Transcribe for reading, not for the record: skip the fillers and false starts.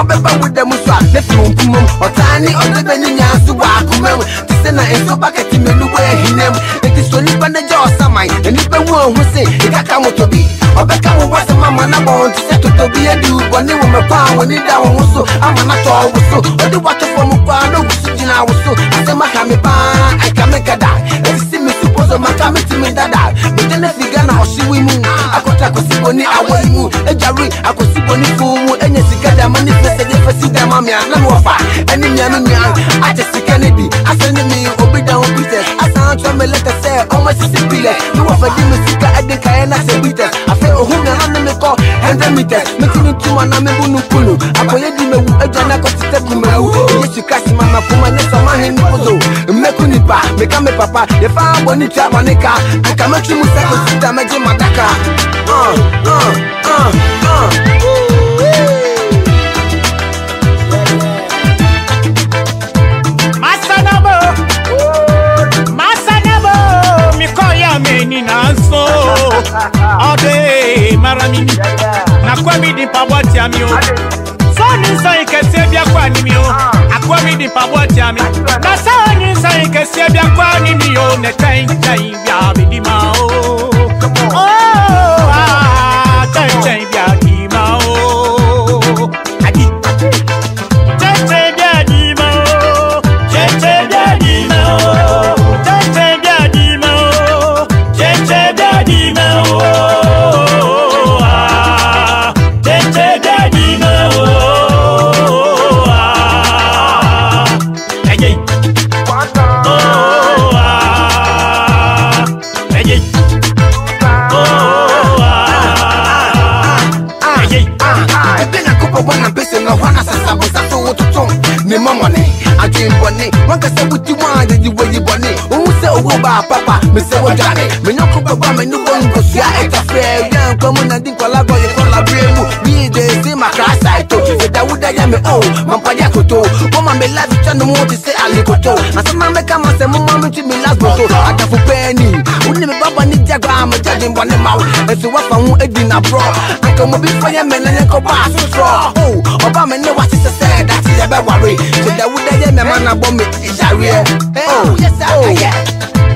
beba with the muswa the film kumum or tiny or the benya suwa kumum to send a so bucket in the way him it is only when the jaw samai and if I won't say it can come to be or become was a mama and I want to set to be a do when they were my power when it down so I'm not all so or the water from a pano I was so I said my hammy I can make a die and see me suppose my coming to me that but then if you gonna see we move I got like a sibony I was move a jarry I could see bonny fool and yes you got that money for see them mommy and no fire and in I just see Kennedy I send me obey down Peters I sound to me let us say almost Mississippi you offer the music at the Kayana say Peters I feel who can me call 100 meters making it to my name Bunukulu I call it the a jana got to step me yes you catch mama for my next man in Pozo Mekunipa make me papa if I want it Manika I can make you move damage in my daka Masanabo mi koya meni nanso ode maramini na kwa mi di paboti amio Soni sai kese bia kwa ni mi o akwa mi di paboti ami na soni sai kese bia kwa ni mi o ne tai bia bi di ma o tai bia di ma o adi tai bia di ma o tai bia di ma o tai bia di ma o tai bia di ma o when I'm busy, no one has a sabo to tongue. Me money, I dream bonnet. One can say what you want, and you wear your bonnet. Who say, oh, papa, me say, what Johnny, me no cook about me, no one goes, yeah, it's a fair young common and think all I got you for a brave. Me, they see my class, I told you that would I am oh, Mampaya Koto. Woman, me love each other more to say, I live to. And some man come and say, Mamma, to me last bottle. I got for penny. Only me, Baba, need diagram, judging one mouth. And so what I'm a dinner, bro. I come up before your men and go pass straw. Oh, Obama know what sister said, that's it, I worry. So that would I am a man about me, is a real. Oh, yes, yeah.